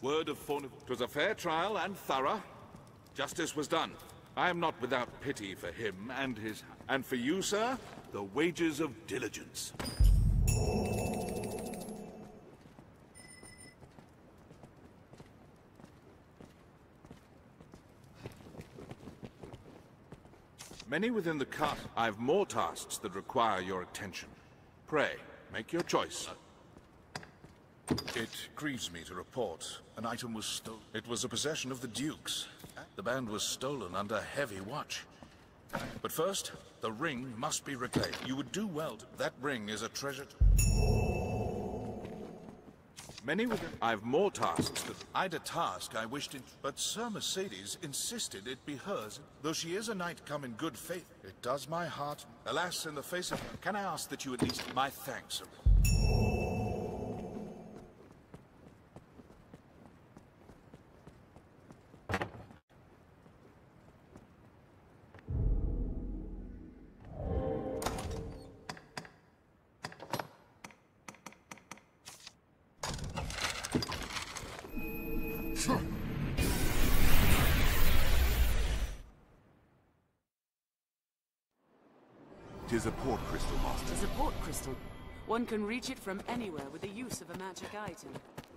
Word of formidable. 'Twas a fair trial and thorough. Justice was done. I am not without pity for him and his... And for you, sir, the wages of diligence. Many within the cart. I have more tasks that require your attention. Pray, make your choice. It grieves me to report an item was stolen. It was a possession of the Duke's. The band was stolen under heavy watch. But first, the ring must be reclaimed. You would do well to... That ring is a treasure. Many within... I have more tasks that... I'd a task I wished in... But Sir Mercedes insisted it be hers. Though she is a knight come in good faith, it does my heart... Alas, in the face of... Can I ask that you at least... My thanks. Tis a port crystal, Master. Tis a port crystal. One can reach it from anywhere with the use of a magic item.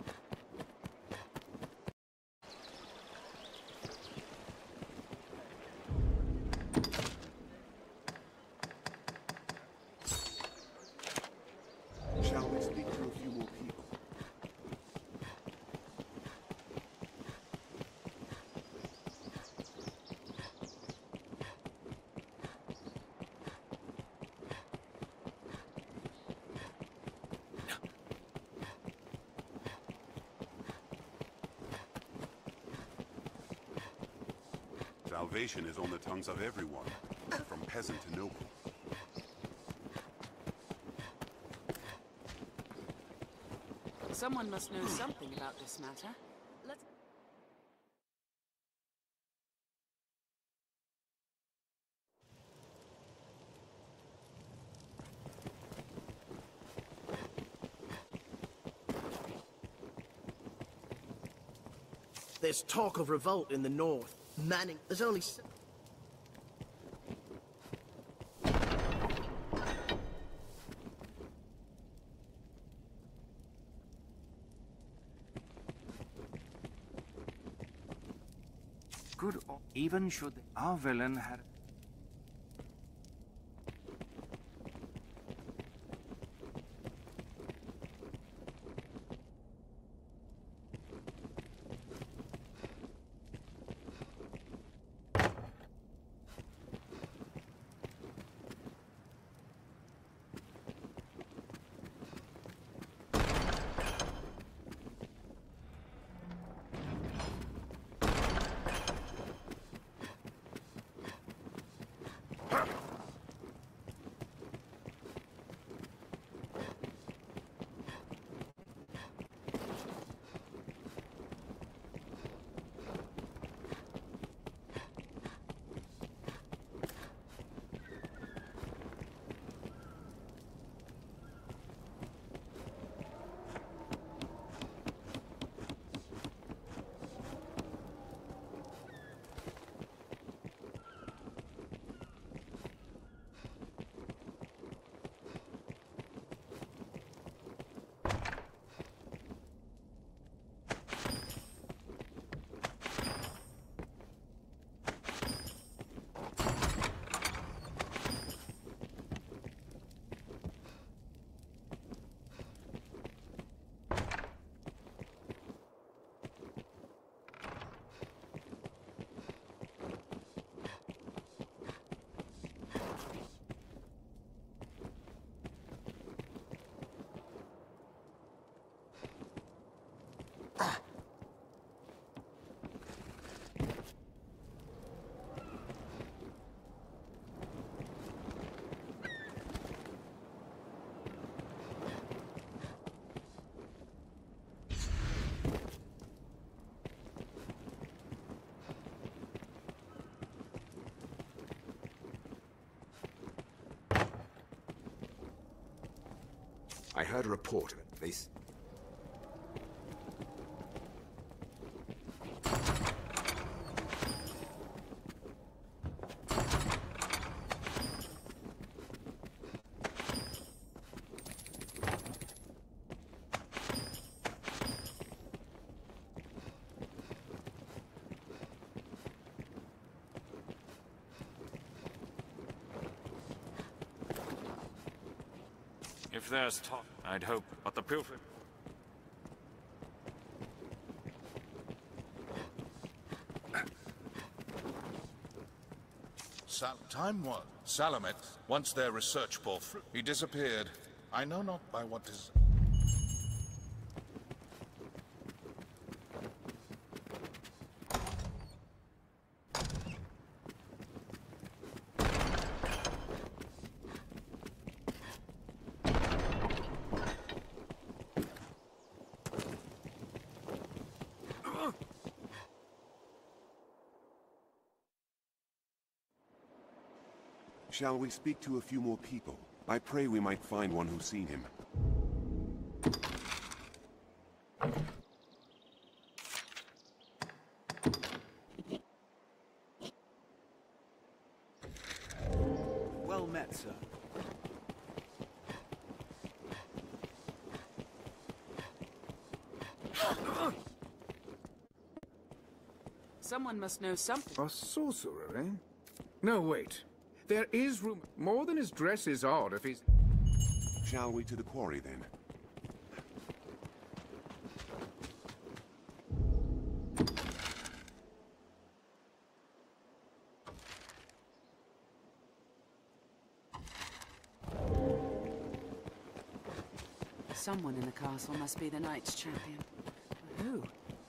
Shall we speak to a few more people? Salvation is on the tongues of everyone, from peasant to noble. Someone must know something about this matter. Let's... There's talk of revolt in the north. Manning, there's only... Good, even should our villain had... I heard a report, please. If there's talk, I'd hope, but the pilfer... Time was. Salamet, once their research bore fruit, he disappeared. I know not by what is... Shall we speak to a few more people? I pray we might find one who's seen him. Well met, sir. Someone must know something. A sorcerer, eh? No, wait. There is room. More than his dress is odd if he's... Shall we to the quarry, then? Someone in the castle must be the Knight's champion. Who?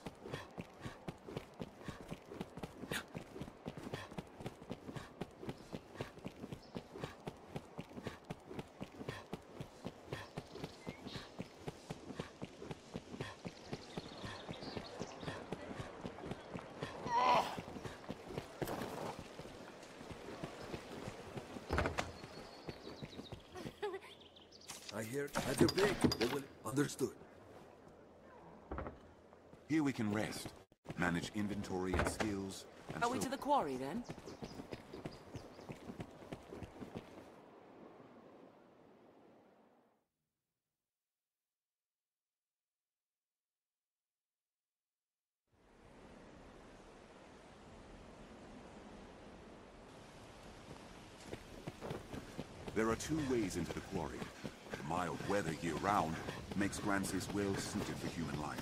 I hear have your big. Understood. Here we can rest, manage inventory and skills, and Are we to the quarry, then? There are two ways into the quarry. The mild weather year-round makes Grancis well suited for human life.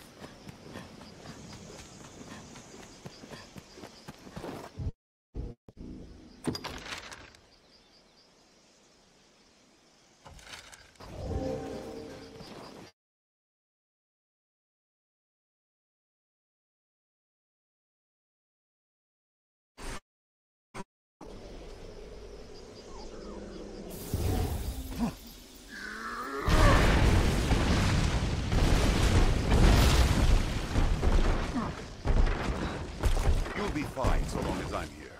You'll be fine so long as I'm here.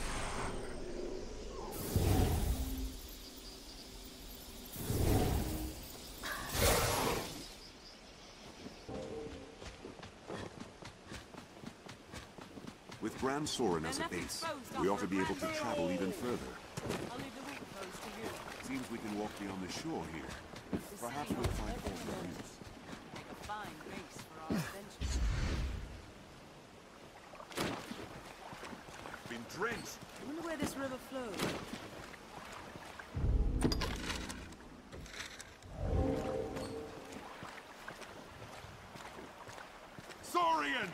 With Grand Soren as a base, we ought to be able to travel even further. I'll leave the wheat post to you. Seems we can walk beyond the shore here. Perhaps we'll find alternate routes. Make a fine base for our adventure. Been drenched. I wonder where this river flows. Saurian!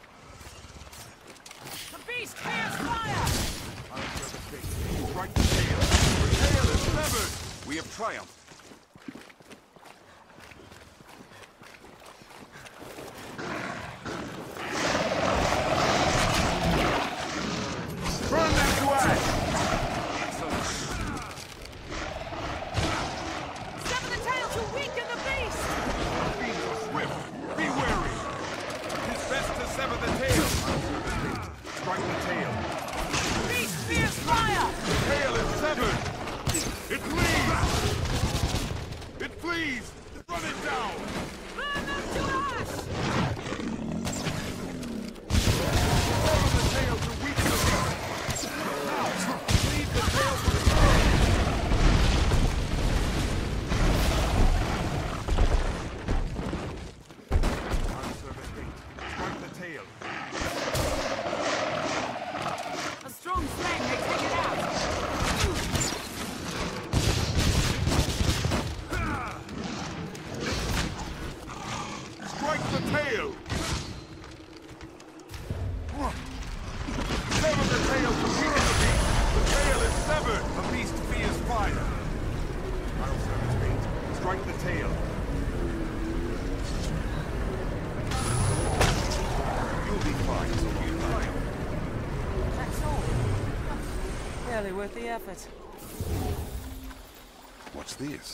The beast clears fire! Strike the tail! The tail is severed! We have triumphed! Burn them to ash! Sever the tail to weaken the beast! Beings are swift! Be wary! It's best to sever the tail! Strike the tail! Beast spears fire! The tail is severed! It flees! It flees! Run it down! Burn them to ash! Follow the tail to weaken the beast! Now! Leave the tail for the answer the gate. Strike the tail. A strong flame may take it out! worth the effort. What's this?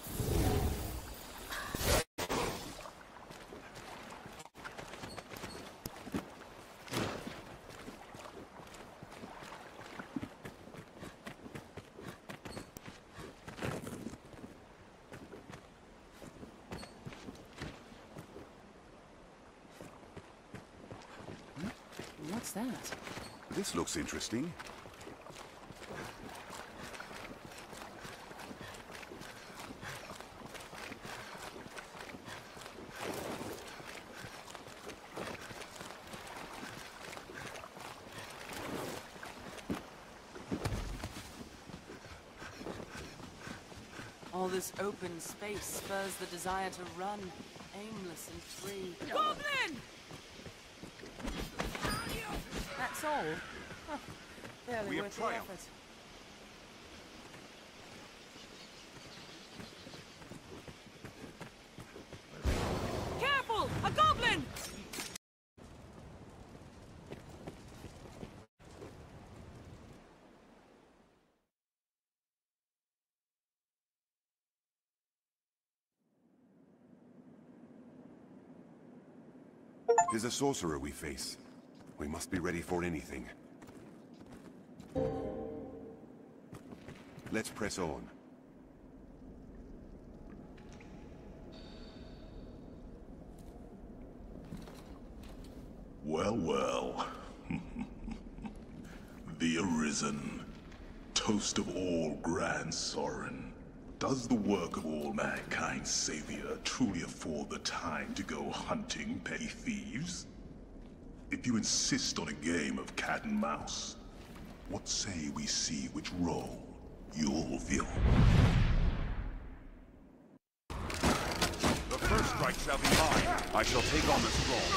What's that? This looks interesting. All this open space spurs the desire to run, aimless and free. Goblin! That's all? Huh. Barely We have worth the triumphed. effort. Careful! A goblin! Tis a sorcerer we face. We must be ready for anything. Let's press on. Well, well. The Arisen, toast of all grand Sorin. Does the work of all mankind's savior truly afford the time to go hunting petty thieves? If you insist on a game of cat and mouse, what say we see which role you'll fill? The first strike shall be mine. I shall take on the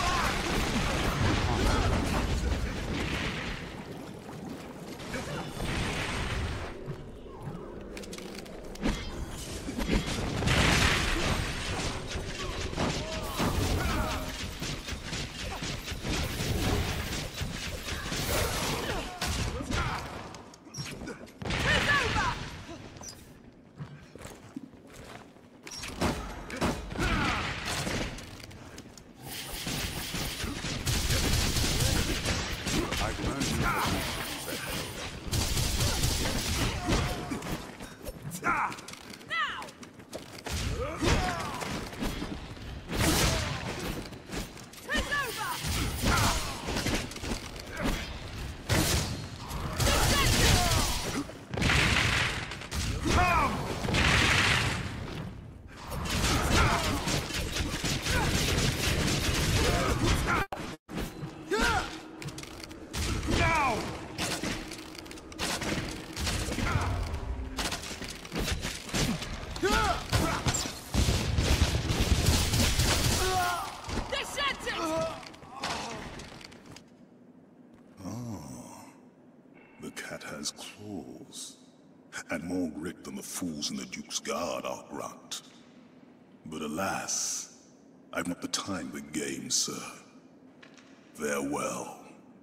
The cat has claws, and more grit than the fools in the Duke's Guard, I'll grant. But alas, I've not the time for games, sir. Farewell.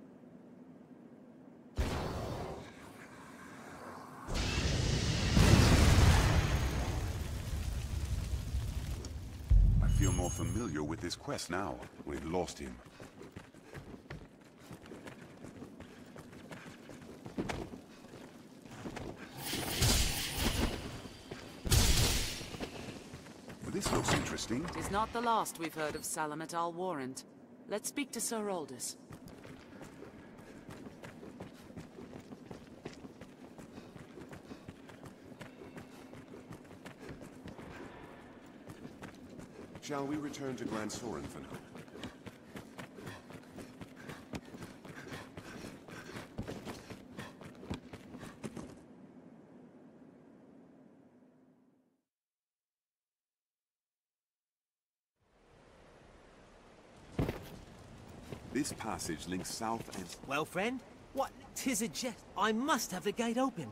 I feel more familiar with this quest now. We've lost him. This looks interesting. It is not the last we've heard of Salamet Al Warrant. Let's speak to Sir Aldous. Shall we return to Grand Sorin for now? This passage links south and... Well, friend, what? 'Tis a jest. I must have the gate opened.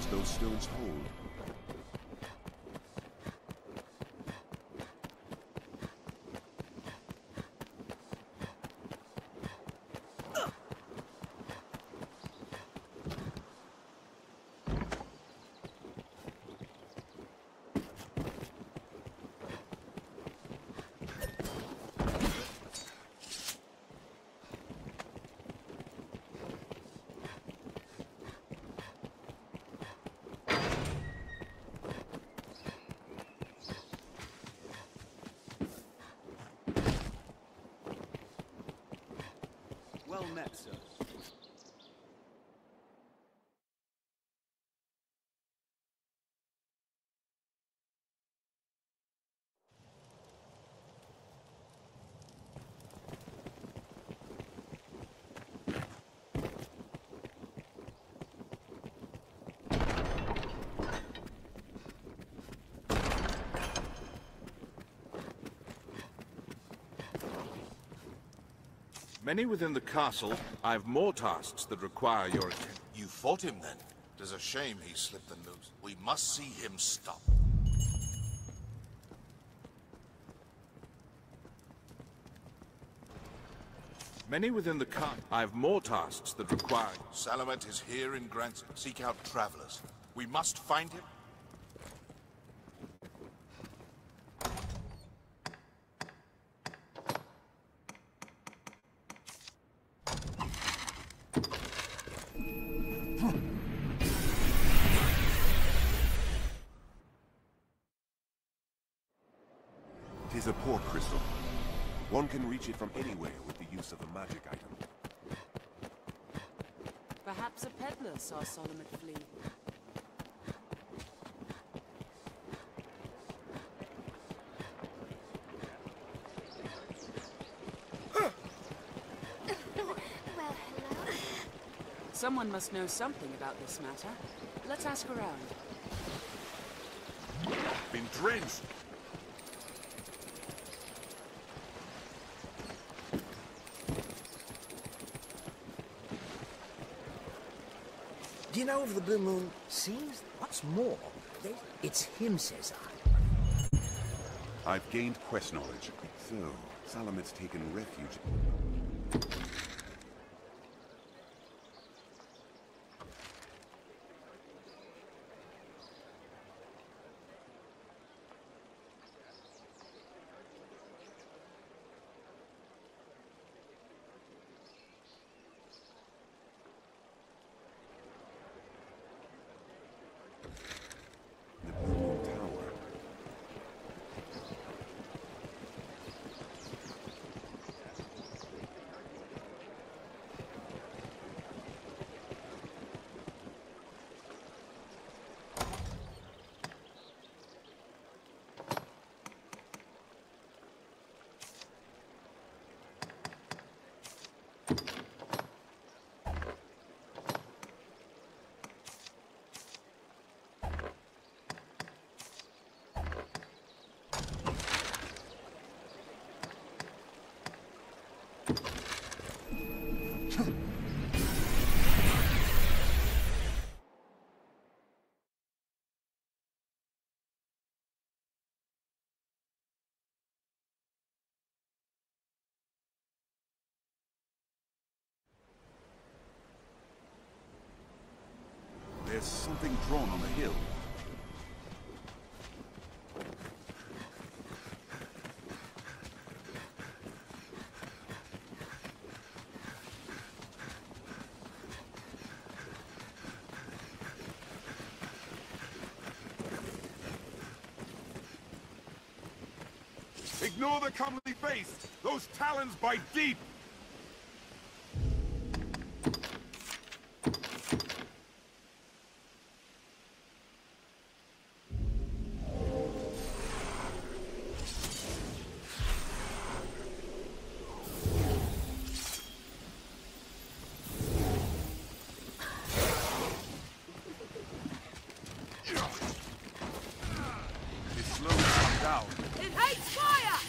those stones hold. Well met, sir. Many within the castle, I have more tasks that require your attention. You fought him then? Tis a shame he slipped the noose. We must see him stop. Many within the castle, I have more tasks that require... Salamet is here in Grants. Seek out travelers. We must find him. Tis a poor crystal. One can reach it from anywhere with the use of a magic item. Perhaps a peddler saw Salamet flee. Well, hello. Someone must know something about this matter. Let's ask around. Been drenched. Do you know if the Blue Moon sees? What's more, it's him, says I. I've gained quest knowledge. So, Salamet's taken refuge. There's something drawn on the hill. Ignore the comely face! Those talons bite deep! It hates fire!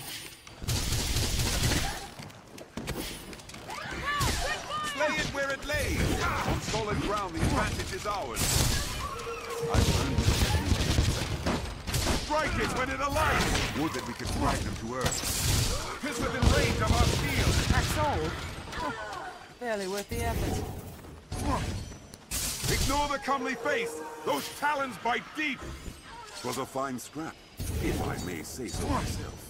Slay it where it lays! On solid ground, the advantage is ours. Strike it when it alights! Would that we could strike them to earth. 'Tis within range of our shield. That's all? Barely worth the effort. Ignore the comely face! Those talons bite deep! 'Twas a fine scrap, if I may say so myself.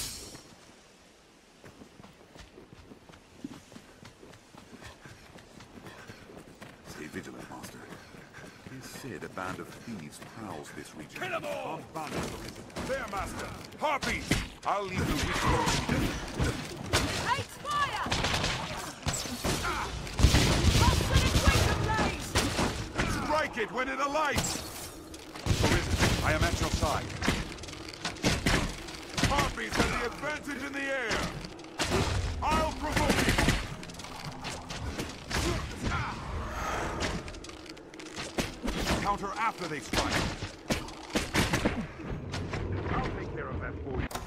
Stay vigilant, Master. It is said a band of thieves prowls this region. Kill them all! There, Master! Harpies! I'll leave the weak alone. Take fire! Strike it when it alights! Arisen, I am at your side. Harpies have the advantage in the air! I'll provoke it! Counter after they strike. I'll take care of that for you.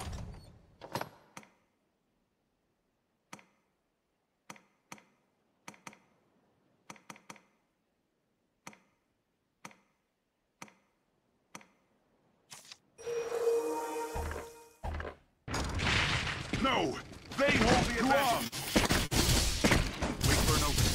No! They hold the advantage! Wait for an opening.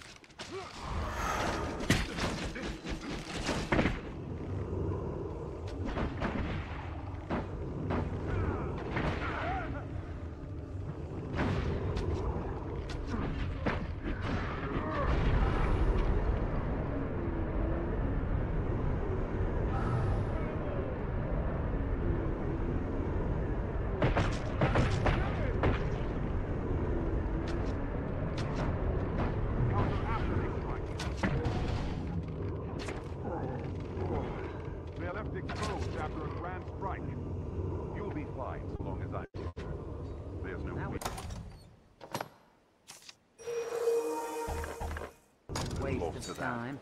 Exposed after a grand strike. You'll be fine so long as I'm here. There's no waste of time.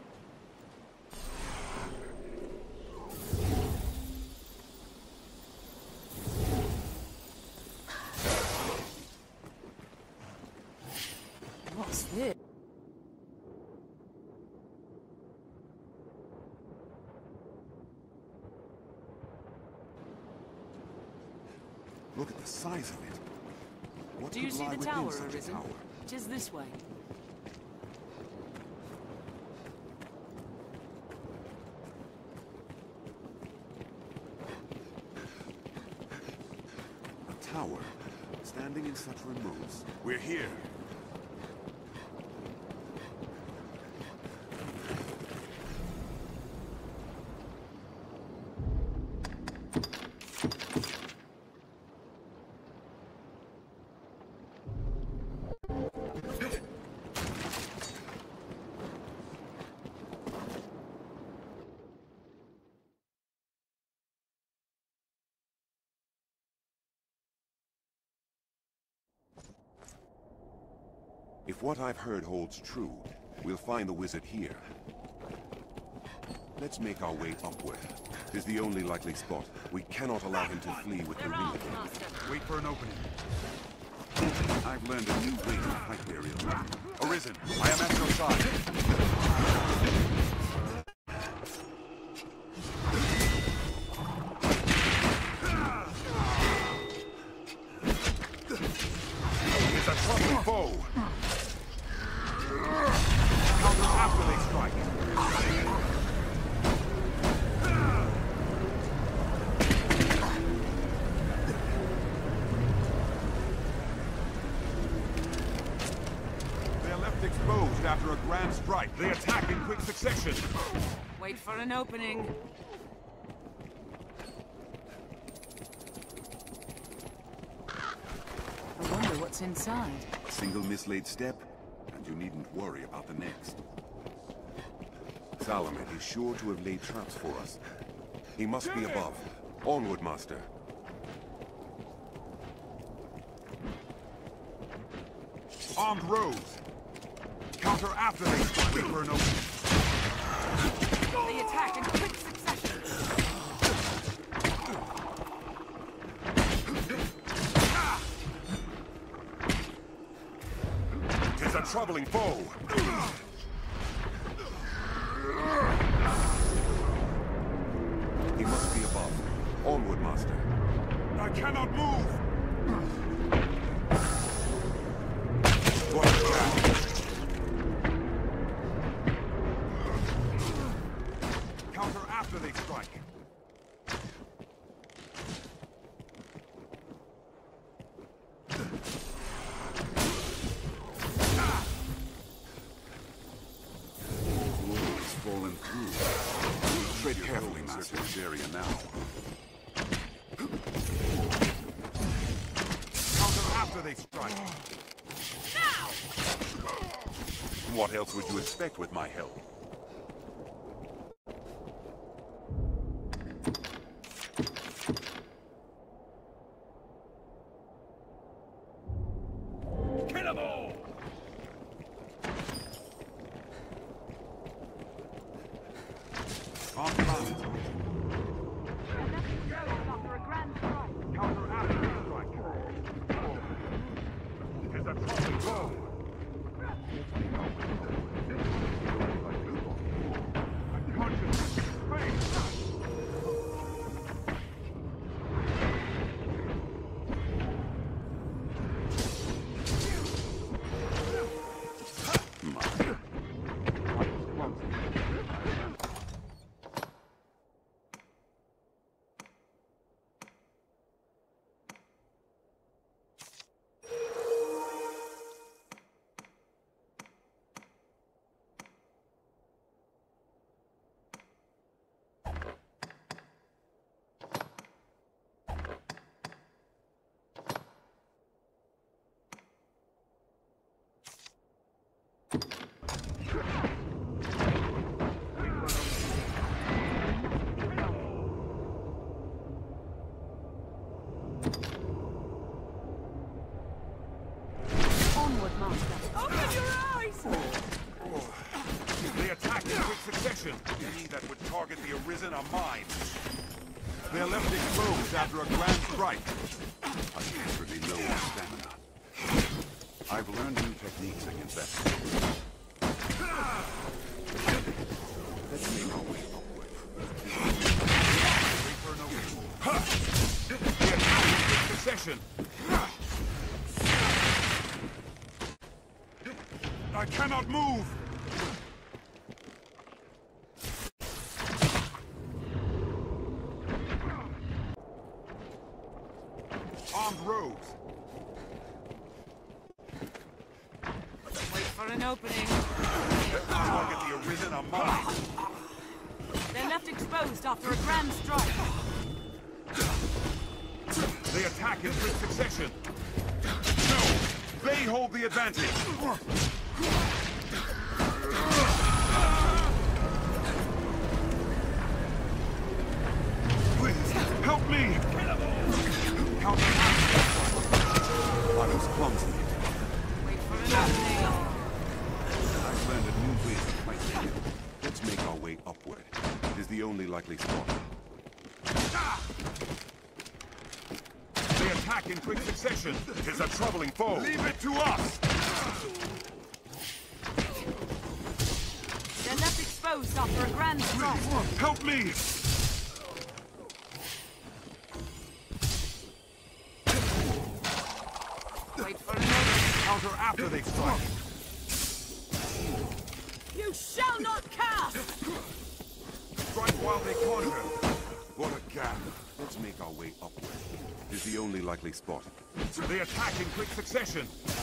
What's this? Look at the size of it. What Do you could see lie the within tower, such a Arisen? tower? It is this way. A tower, standing in such remotes. We're here. If what I've heard holds true, we'll find the wizard here. Let's make our way upward. 'Tis the only likely spot. We cannot allow him to flee with the ring. Wait for an opening. I've learned a new way to fight burial. Arisen, I am at your side. It's a troubling foe. Counter after they strike. They're left exposed after a grand strike. They attack in quick succession. Wait for an opening. I wonder what's inside. A single mislaid step, and you needn't worry about the next. Salamet is sure to have laid traps for us. He must be above. Onward, Master. Armed rows. Counter after they strike for an opening. They attack in quick succession. Tis a troubling foe. He must be above. Onward, Master. I cannot move! What a gap! Counter after they strike. Glory's fallen through. Tread carefully, Master. This area now. Counter after they strike. What else would you expect with my help? Kill 'em all! On ground. Counter after they strike. Is a troubling blow. Open your eyes! They attack in quick succession. Any that would target the Arisen are mine. They're left exposed after a grand strike. Unnecessarily low on stamina. I've learned new techniques against that. Let's make our way upward. Wait for an opening. They attack in quick succession. I cannot move! Armed rogues. Wait for an opening. Target the Arisen are mine. They're left exposed after a grand strike. They attack in quick succession. No! They hold the advantage! Please, help me! Help me! I was clumsy. Wait for an opening. I've learned a new way to fight. Let's make our way upward. It is the only likely spot. They attack in quick succession. Tis a troubling foe. Leave it to us! They're left exposed after a grand strike. Help me! Wait for an opening. Counter after they strike. You shall not cast! Strike while they corner. What a gap. Let's make our way upward. It is the only likely spot. They attack in quick succession.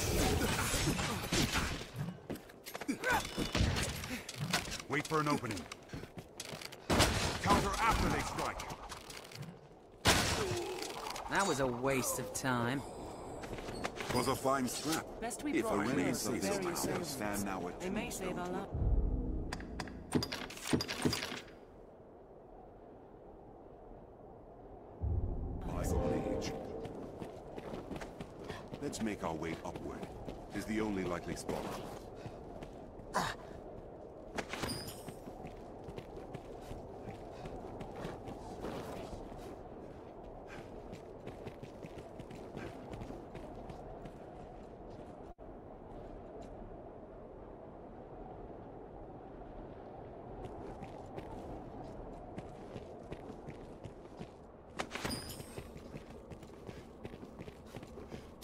Wait for an opening. Counter after they strike. That was a waste of time. Was a fine scrap. Best we If brought Arisen various says so, we'll elements. stand now at They may save our lives. Age. Let's make our way upward. It is the only likely spot.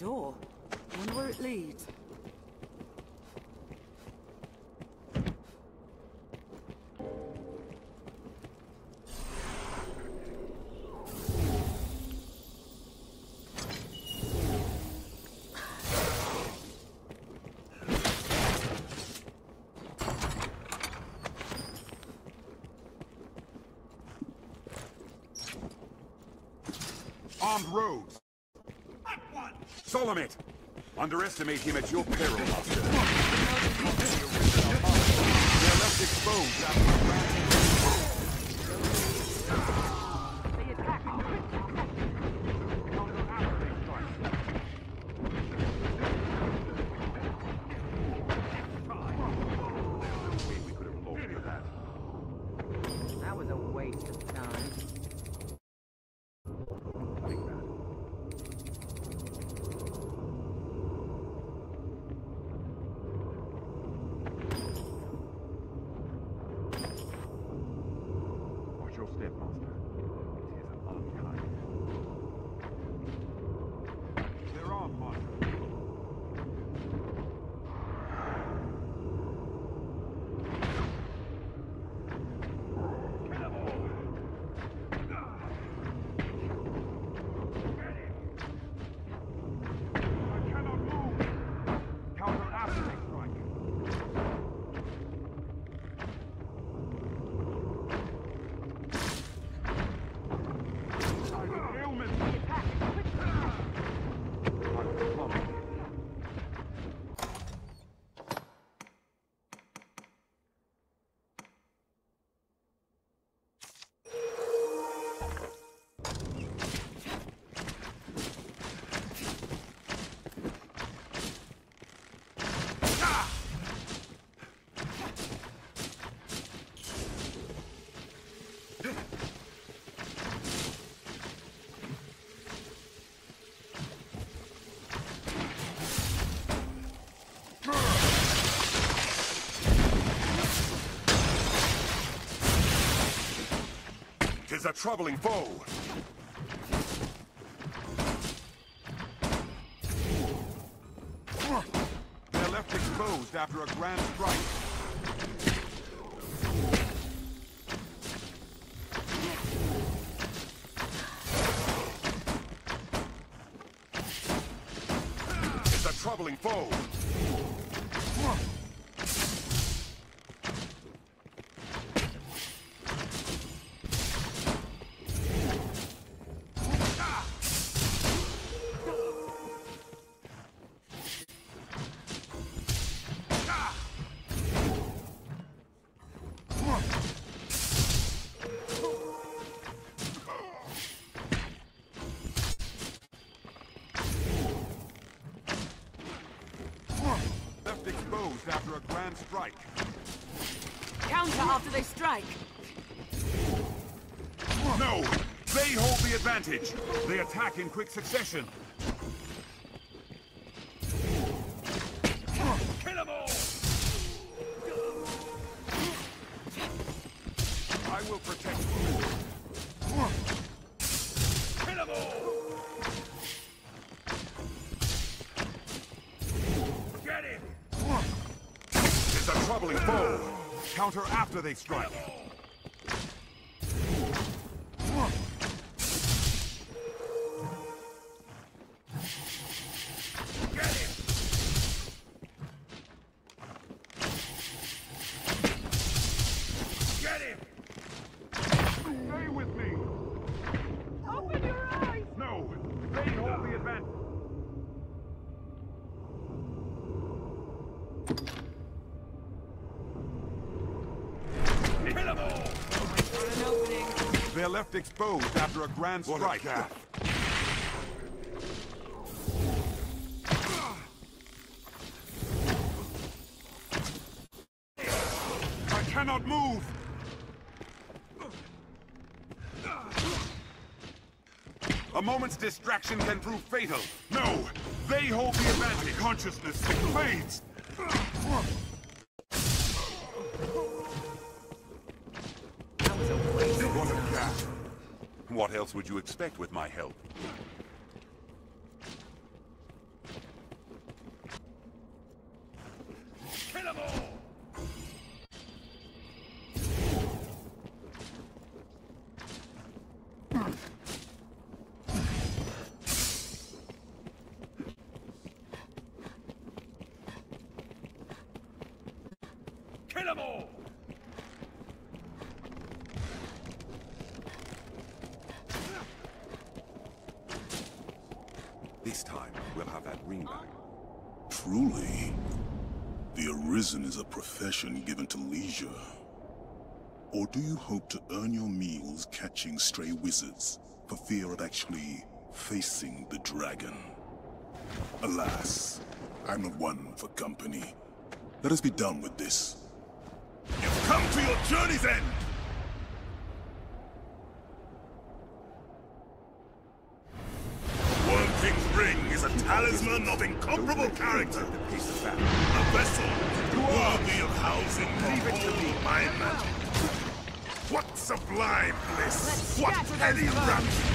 door. Wonder where it leads. Armed rogues! Solomit! Underestimate him at your peril, Master. They're left exposed after That was a waste of time. Watch your step, Master. It is an unkind. They're armed, Master. Tis a troubling foe! They're left exposed after a grand strike. It's a troubling foe! Exposed after a grand strike. Counter after they strike. No! They hold the advantage! They attack in quick succession. Kill them all! I will protect you. Kill them all! Get him! It's a troubling foe. Counter after they strike. Get him! Get him! Stay with me! Open your eyes! No! They hold the advantage. Kill them all! An opening. They're left exposed after a grand strike. I cannot move! A moment's distraction can prove fatal. No! They hold the advantage. Consciousness fades! What a gap! What else would you expect with my help? Kill them all! This time, we'll have that ring back. Truly, the Arisen is a profession given to leisure. Or do you hope to earn your meals catching stray wizards for fear of actually facing the dragon? Alas, I'm not one for company. Let us be done with this. You've come to your journey's end! Wyrmking's ring is a talisman of incomparable character. A vessel worthy of housing all my magic. What sublime bliss! What heady rapture!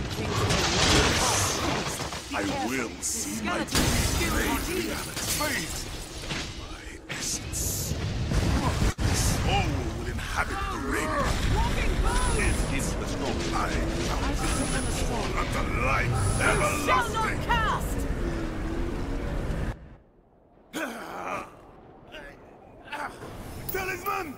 I will see my dream made reality. My essence. Soul will inhabit the ring. It is the strong I found unto life everlasting. Talisman!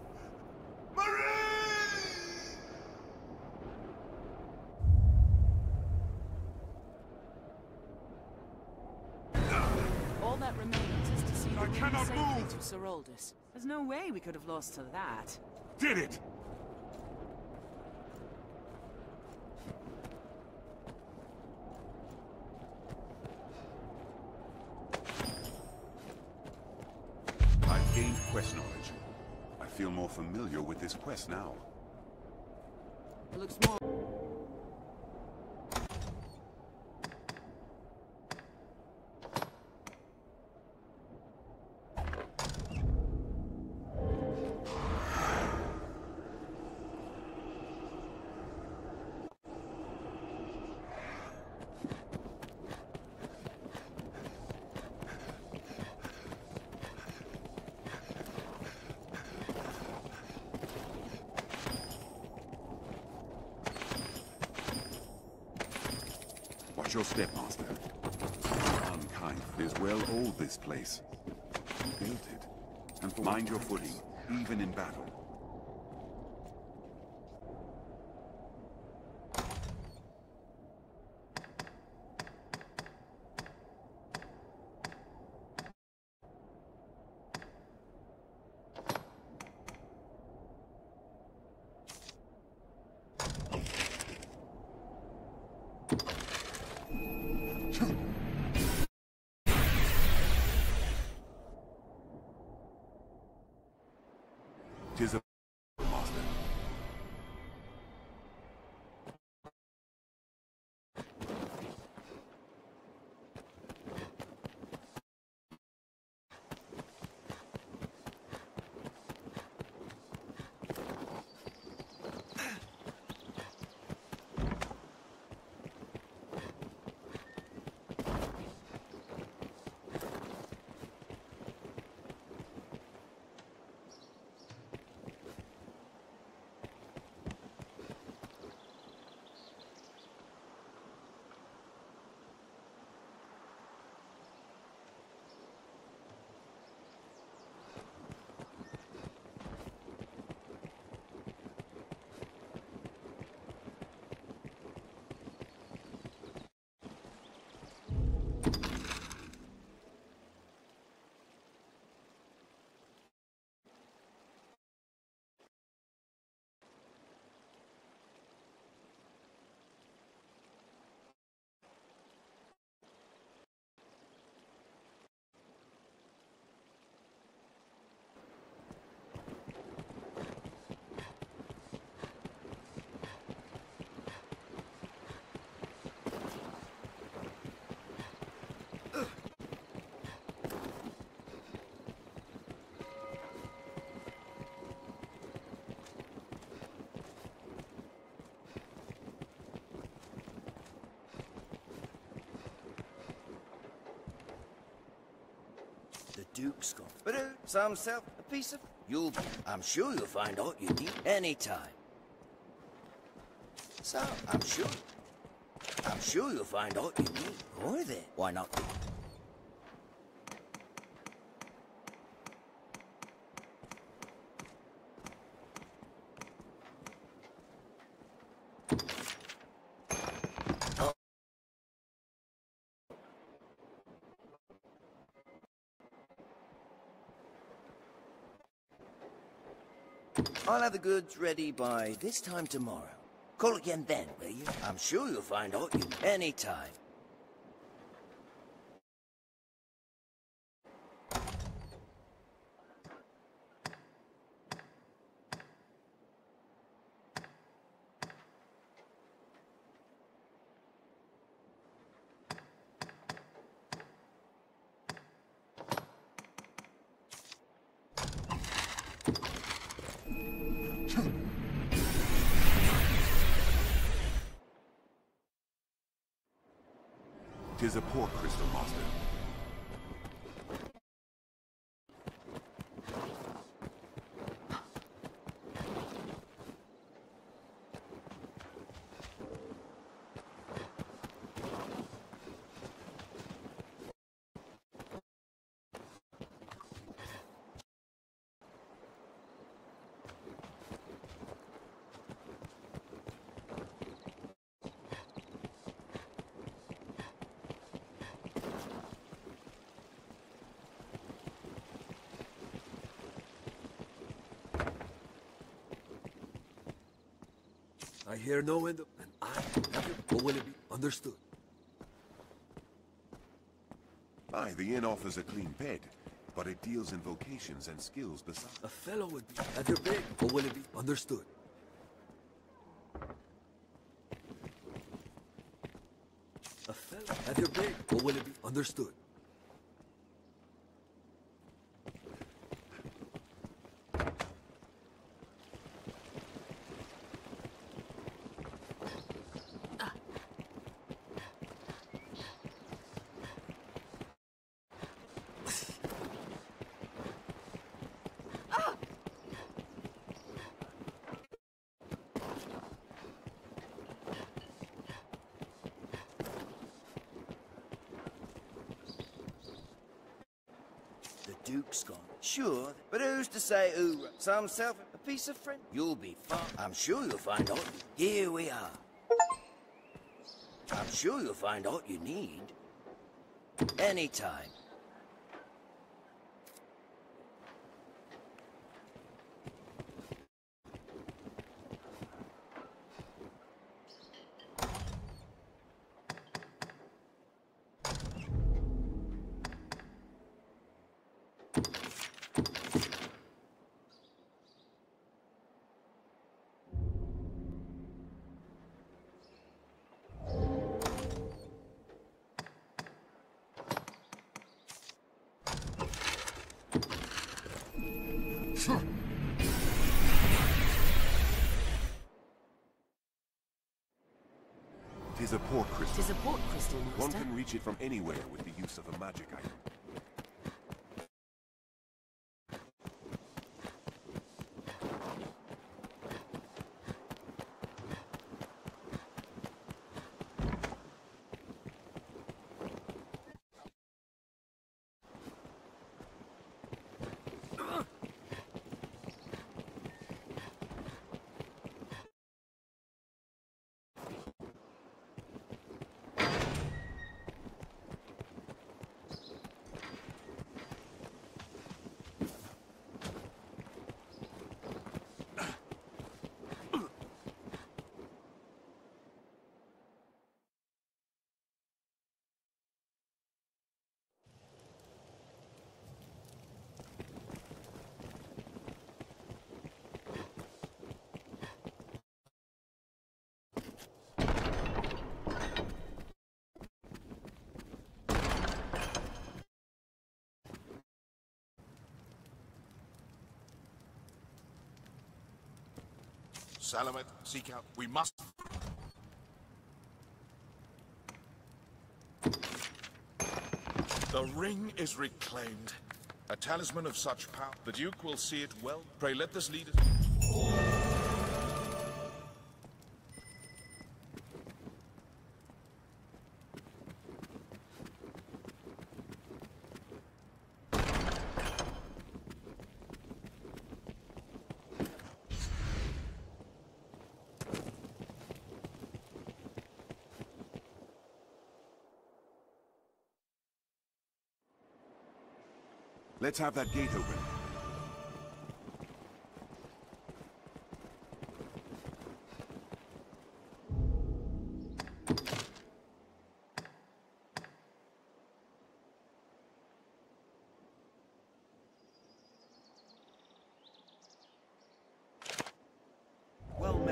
All that remains is to see the ring cannot safely move. to Sir Aldous. There's no way we could have lost to that. Did it! I've gained quest knowledge. I feel more familiar with this quest now. It looks more... Watch your step, Master. Unkind is well old, this place. Who built it? And mind your footing, even in battle. Tis a master. The Duke's gone. But some self a piece of... I'm sure you'll find all you need anytime. So, I'm sure you'll find all you need. Or then, why not? I'll have the goods ready by this time tomorrow. Call again then, will you? I'm sure you'll find out you anytime. Tis a port crystal, master. I hear no end, and I have it, or will it be understood? Aye, the inn offers a clean bed, but it deals in vocations and skills besides. A fellow would be at your bed, or will it be understood? A fellow at your bed, or will it be understood? The Duke's gone. Sure, but who's to say who? Some self a piece of friend? You'll be fine. I'm sure you'll find out. Here we are. I'm sure you'll find out you need. Anytime. Tis a port crystal. Tis a port crystal, master. One can reach it from anywhere with the use of a magic item. Salamet, seek out. We must. The ring is reclaimed. A talisman of such power. The Duke will see it well. Pray let this lead us. Let's have that gate open.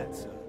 met, sir.